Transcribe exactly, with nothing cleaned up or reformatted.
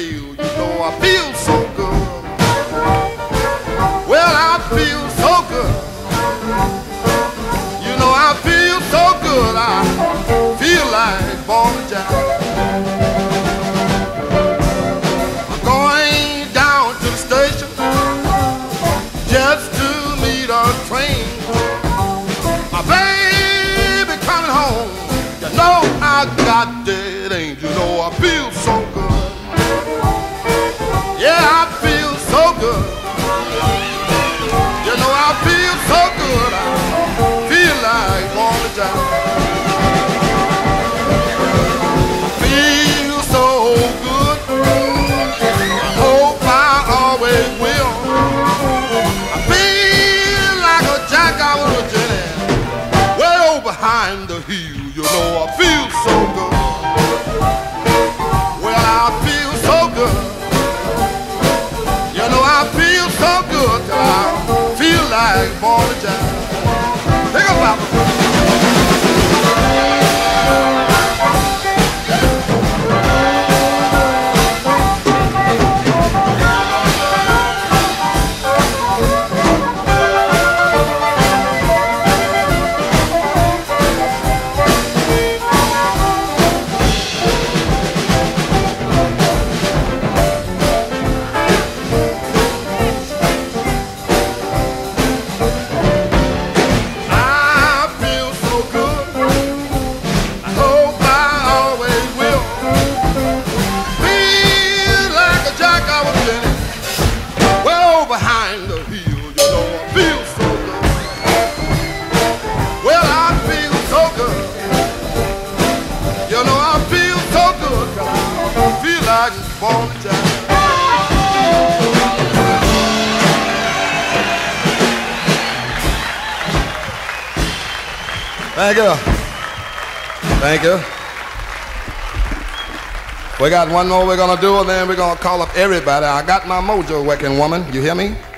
mail. You know I feel so good. Well, I feel so good. You know I feel so good. I feel like born to jack. I'm going down to the station just to meet a train. My baby coming home. You know I got that angel. You know I feel so good. Yeah, I feel so good. You know I feel so good. I feel like born to die. Feel so good. I hope I always will. I feel like a jack I was a Jenny, way over behind the hill. You know I feel so good. Well, I feel so good. You know I feel so good till I feel like born to die. Think about it. Behind the hill, you know I feel so good. Well, I feel so good. You know I feel so good. I feel like it's born to die. Thank you. Thank you. We got one more we're gonna do, and then we're gonna call up everybody. I got my mojo working, woman. You hear me?